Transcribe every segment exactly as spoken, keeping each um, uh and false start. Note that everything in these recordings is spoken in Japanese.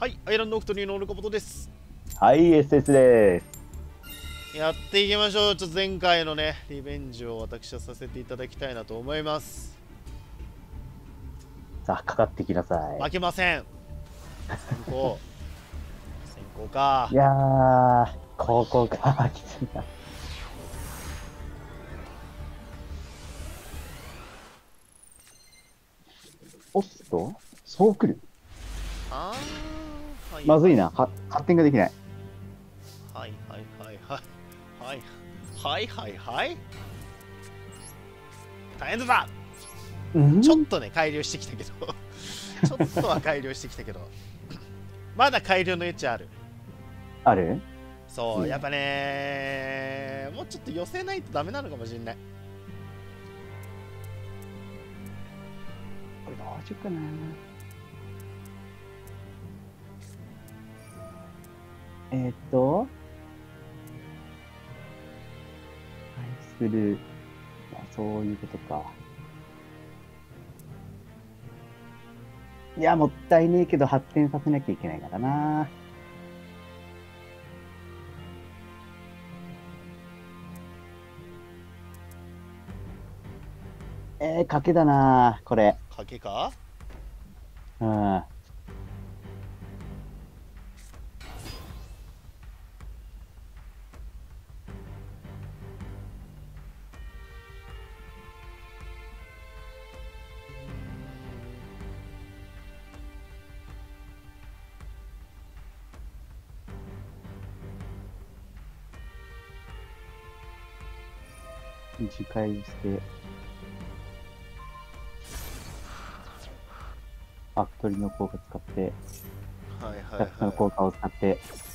はい、アイランドオクトリーのオルカポトです。 はい、エスエス です。 やっていきましょう。ちょっと前回のね、リベンジを私はさせていただきたいなと思います。 さあ、かかってきなさい。 負けません。先行。先行か。 いやー、ここか、きついな。おっと、そう来る。 あー、はい。 まずいな、は発展ができない。 はいはいはいはい。はい。はいはいはい。大変だ。 うんちょっとね、改良してきたけど。ちょっとは改良してきたけど。まだ改良の余地ある。 あるそう、 いいねやっぱねもうちょっと寄せないとダメなのかもしれない。 これどうしようかな。えー、っと、対する、まあ、そういうことか。いや、もったいねえけど発展させなきゃいけないからな。えー、賭けだな、これ。 賭けか。 うん。次回して、ファクトリーの効果使って、 はいはいふたつの効は果を使って、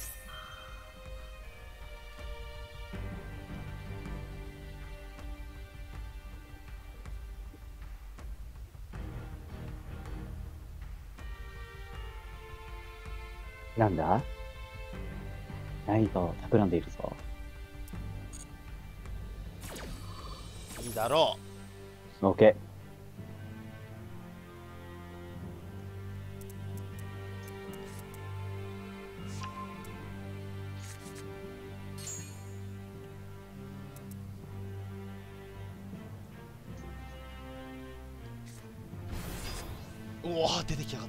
なんだ何かを企んでいるぞ。 い。いいだろ OK。 う。うわ、出てきやがった。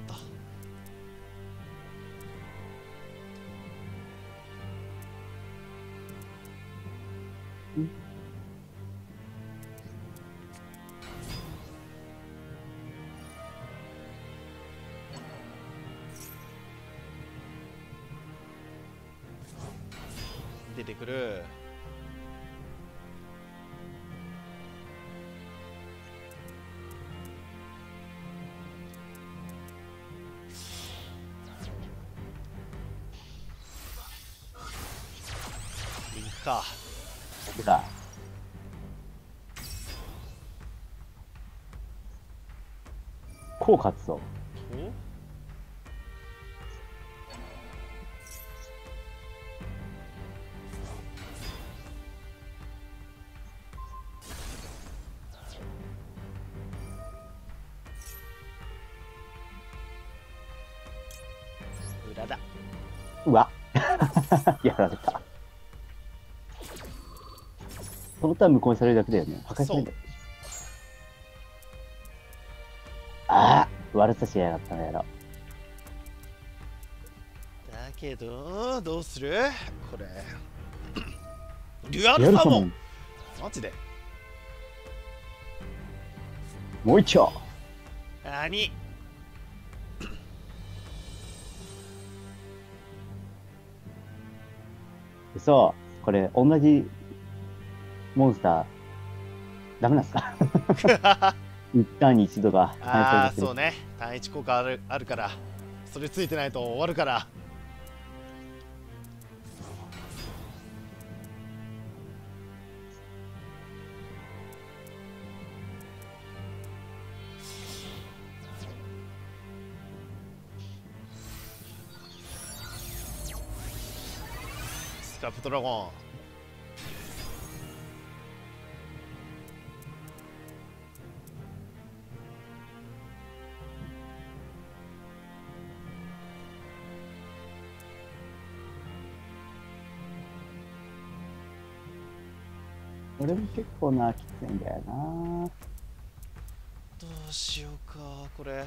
ん出てくる。リンクか。 僕だ。こう勝つぞ。 お。裏だ。 うわやられた。そのターン無効にされるだけだよね。破壊されるんだっけ。ああ悪さしやがったのやろ。 だけどどうするこれ。デュアルサモン。マジで。 もう一丁。 なに。 嘘。これ、同じモンスター、ダメなんすか一旦に一度が反映さああ、 れてる。 そうね。単一効果あるあるから。それついてないと終わるから。スカープドラゴン。 俺も結構な、きついんだよな。 どうしようかこれ。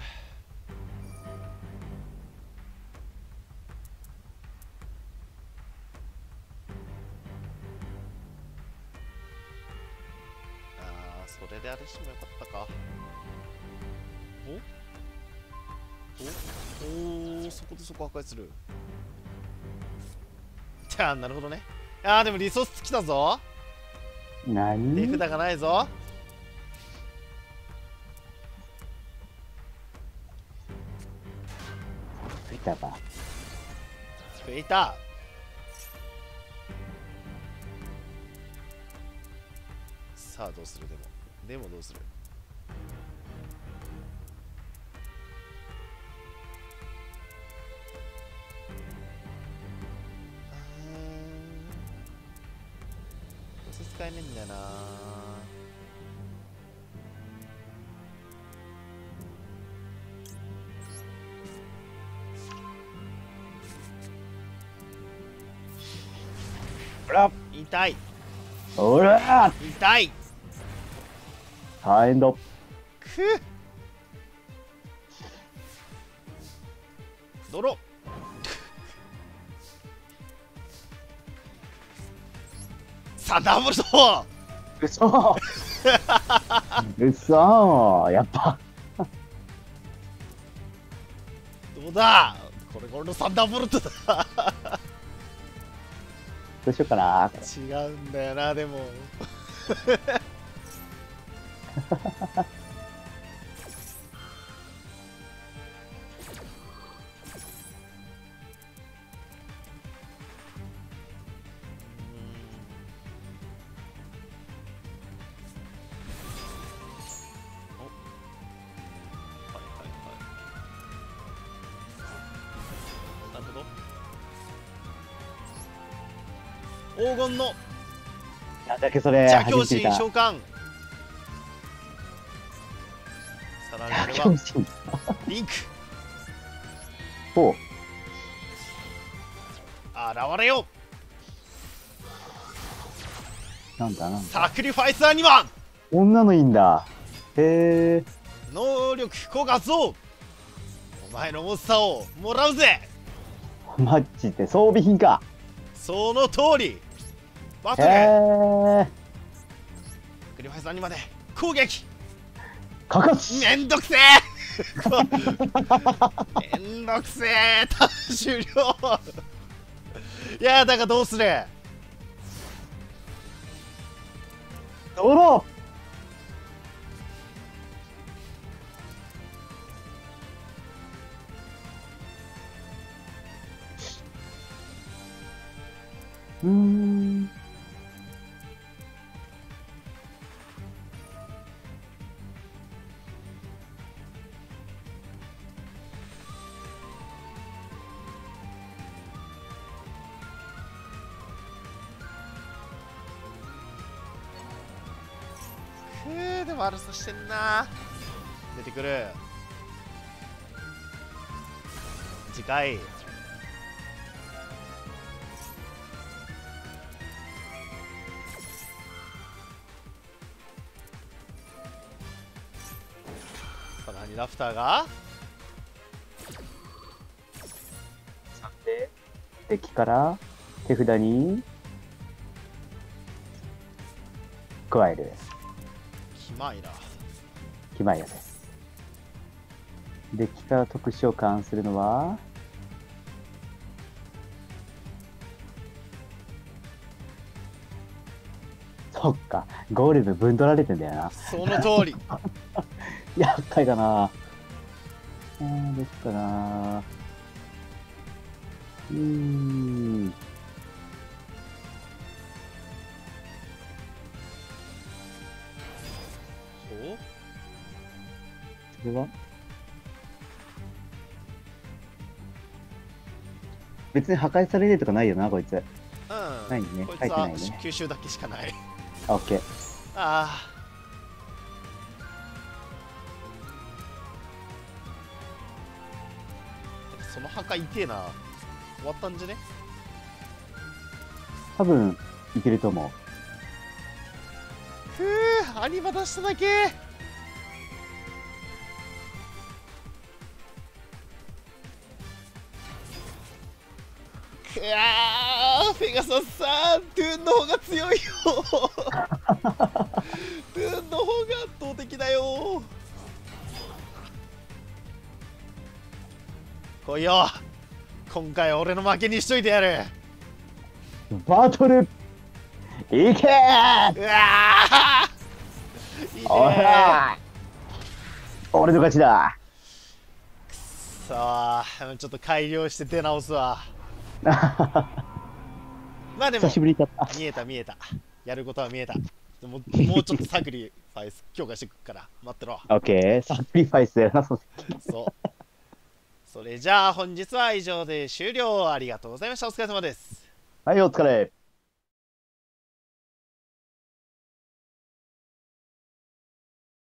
ああ、それであれしてもよかったか。おおお、そこでそこ破壊する。じゃあなるほどね。ああ、でもリソース尽きたぞ。 何手札がないぞ。 いたか。 増えた。さあどうする。でもでもどうする。あーどうせ使えねえんだよな。 ほら痛いほら痛い。 サーエンド。 くっ泥。サンダーボルト。 うそうそやっぱ。 どうだこれこれのサンダーボルトだ。 どうしようかな。 違うんだよなでも。黄金のなんだっけそれ。 邪教神初めて見た召喚。さらにこれ邪教は神。 リンクほう。 現れよ。 なんだなんだ。 サクリファイスアニマン。 女のいいんだ。へえ。 能力枯渇を。お前のモンスターをもらうぜ。 マジで装備品か。 その通り。バトへルえ。 サクリファイスアニマンで攻撃。 かかし。 めんどくせえ。めんどくせえ。ターン終了。いやだからどうする。 ドローうーん。 くーでも悪さしてんな。出てくる。次回さらにラフターがで、デッキから手札に加える。 キマイラ。 キマイラです。デッキから特殊召喚するのは、そっか、ゴーレム分取られてんだよな。 その通り。 厄介だな。あー、どっかな。うーん。 おそれは別に破壊されねえとかないよな、こいつ。 うんないねこいつは書いてないね吸収だけしかない。 あ、オッケー。 ああその墓痛えな。終わったんじゃね。 多分、いけると思うアニマ出しただけ。くわー、ペガサスさん、トゥーンの方が強いよトゥーンの方が圧倒的だよ。来いよ、今回は俺の負けにしといてやる。 バトルいけー。 うわー、いいねおら俺の勝ちだ。 くそー、ちょっと改良して出直すわ。まあでも久しぶりだった。 見えた見えた、やることは見えた。でももうちょっとサクリファイス強化してくっから待ってろ。 オッケー、サクリファイスやな、そう。 そうそれじゃあ本日は以上で終了。ありがとうございました。お疲れ様です。 はい、お疲れ。